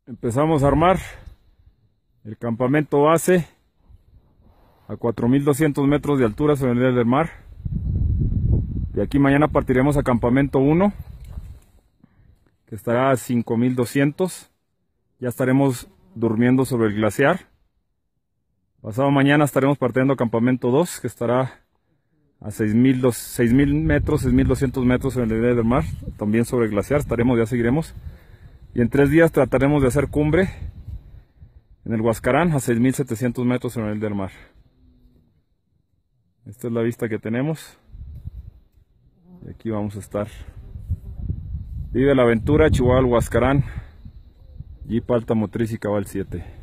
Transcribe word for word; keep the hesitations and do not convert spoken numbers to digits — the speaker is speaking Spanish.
Empezamos a armar el campamento base a cuatro mil doscientos metros de altura sobre el nivel del mar. De aquí mañana partiremos a campamento uno, que estará a cinco mil doscientos. Ya estaremos durmiendo sobre el glaciar. Pasado mañana estaremos partiendo a campamento dos, que estará a seis mil metros, seis mil doscientos metros sobre el nivel del mar, también sobre el glaciar. Estaremos, ya seguiremos. Y en tres días trataremos de hacer cumbre en el Huascarán a seis mil setecientos metros sobre el nivel del mar. Esta es la vista que tenemos. Y aquí vamos a estar. Vive la aventura, Chihuahua, Huascarán, Jeep Alta Motriz y Cabal siete.